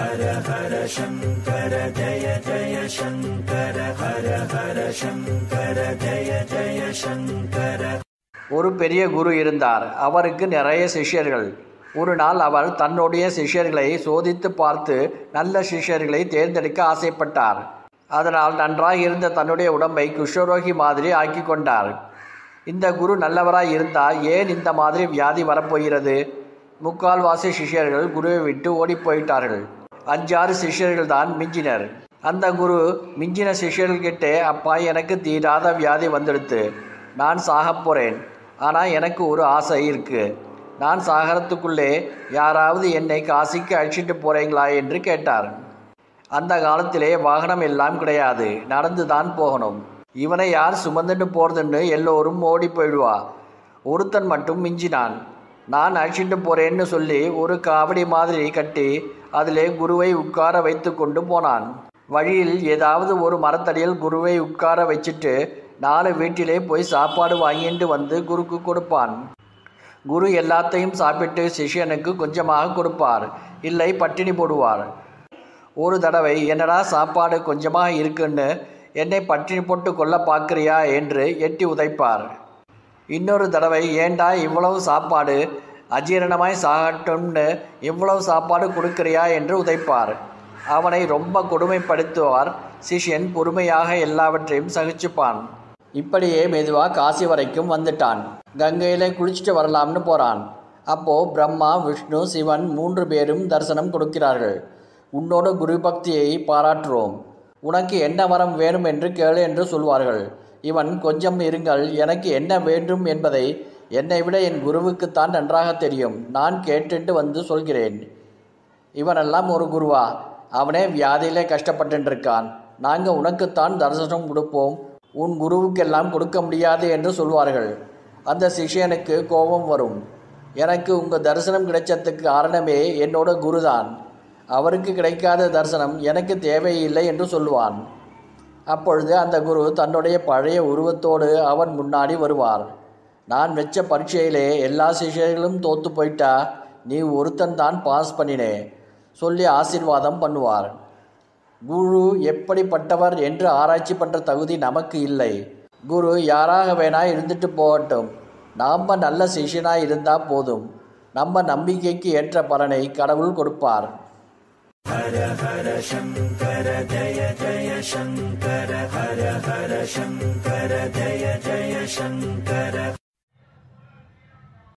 ஹர ஹர சங்கர ஜய ஜய சங்கர ஹர ஹர சங்கர ஜய ஜய சங்கர. ஒரு பெரிய குரு இருந்தார். அவருக்கு நிறைய சிஷ்யர்கள். ஒரு நாள் அவர் தன்னுடைய சிஷ்யர்களை சோதித்து பார்த்து நல்ல சிஷ்யர்களை தேர்ந்தெடுக்க ஆசைப்பட்டார். அதனால் நன்றாக இருந்த தன்னுடைய உடம்பை குஷ்டரோகி மாதிரி ஆக்கி கொண்டார். இந்த குரு நல்லவராய் இருந்தால் ஏன் இந்த மாதிரி வியாதி வரப்போகிறது? முக்கால்வாசி சிஷ்யர்கள் குருவை விட்டு ஓடி போயிட்டார்கள். 5-6 சிஷ்யர்கள் தான் மிஞ்சினர். அந்த குரு மிஞ்சின சிஷ்யர்கள்கிட்ட, அப்பா எனக்கு தீராத வியாதி வந்துடுத்து, நான் சாகப் போகிறேன். ஆனால் எனக்கு ஒரு ஆசை இருக்குது. நான் சாகரத்துக்குள்ளே யாராவது என்னை காசிக்கு அழைச்சிட்டு போகிறீங்களா என்று கேட்டார். அந்த காலத்திலே வாகனம் எல்லாம் கிடையாது, நடந்து தான் போகணும். இவனை யார் சுமந்துட்டு போகிறதுன்னு எல்லோரும் ஓடி போயிடுவா. ஒருத்தன் மட்டும் மிஞ்சினான். நான் அழைச்சிட்டு போகிறேன்னு சொல்லி ஒரு காவடி மாதிரி கட்டி அதிலே குருவை உட்கார வைத்து கொண்டு போனான். வழியில் ஏதாவது ஒரு மரத்தடியில் குருவை உட்கார வச்சுட்டு 4 வீட்டிலே போய் சாப்பாடு வாங்கிட்டு வந்து குருக்கு கொடுப்பான். குரு எல்லாத்தையும் சாப்பிட்டு சிஷ்யனுக்கு கொஞ்சமாக கொடுப்பார், இல்லை பட்டினி போடுவார். ஒரு தடவை, என்னடா சாப்பாடு கொஞ்சமாக இருக்குன்னு என்னை பட்டினி போட்டு கொல்ல பார்க்குறியா என்று எட்டி உதைப்பார். இன்னொரு தடவை, ஏண்டா இவ்வளவு சாப்பாடு, அஜீரணமாய் சாகட்டும்னு இவ்வளவு சாப்பாடு கொடுக்குறியா என்று உதைப்பார். அவனை ரொம்ப கொடுமைப்படுத்துவார். சிஷ்யன் பொறுமையாக எல்லாவற்றையும் சகிச்சுப்பான். இப்படியே மெதுவாக காசி வரைக்கும் வந்துட்டான். கங்கையிலே குளிச்சுட்டு வரலாம்னு போகிறான். அப்போது பிரம்மா, விஷ்ணு, சிவன் 3 பேரும் தரிசனம் கொடுக்கிறார்கள். உன்னோட குரு பக்தியை பாராட்டுறோம், உனக்கு என்ன வரம் வேணும் என்று கேளு என்று சொல்வார்கள். இவன், கொஞ்சம் இருங்கள், எனக்கு என்ன வேண்டும் என்பதை என்னை விட என் குருவுக்குத்தான் நன்றாக தெரியும், நான் கேட்டுட்டு வந்து சொல்கிறேன். இவனெல்லாம் ஒரு குருவா? அவனே வியாதியிலே கஷ்டப்பட்டுருக்கான். நாங்கள் உனக்குத்தான் தரிசனம் கொடுப்போம், உன் குருவுக்கெல்லாம் கொடுக்க முடியாது என்று சொல்வார்கள். அந்த சிஷ்யனுக்கு கோபம் வரும். எனக்கு உங்கள் தரிசனம் கிடைச்சதுக்கு காரணமே என்னோட குருதான். அவருக்கு கிடைக்காத தரிசனம் எனக்கு தேவையில்லை என்று சொல்லுவான். அப்பொழுது அந்த குரு தன்னுடைய பழைய உருவத்தோடு அவன் முன்னாடி வருவார். நான் வச்ச பரீட்சையிலே எல்லா சிஷ்யர்களும் தோற்று போயிட்டா, நீ ஒருத்தன் தான் பாஸ் பண்ணினே சொல்லி ஆசீர்வாதம் பண்ணுவார். குரு எப்படிப்பட்டவர் என்று ஆராய்ச்சி பண்ணுற தகுதி நமக்கு இல்லை. குரு யாராக வேணா இருந்துட்டு போகட்டும், நாம் நல்ல சிஷ்யனாக இருந்தால் போதும். நம்ம நம்பிக்கைக்கு ஏற்ற பலனை கடவுள் கொடுப்பார். ஹர ஹர சங்கர ஜய ஜய சங்கர ஹர ஹர சங்கர ஜய ஜய சங்கர.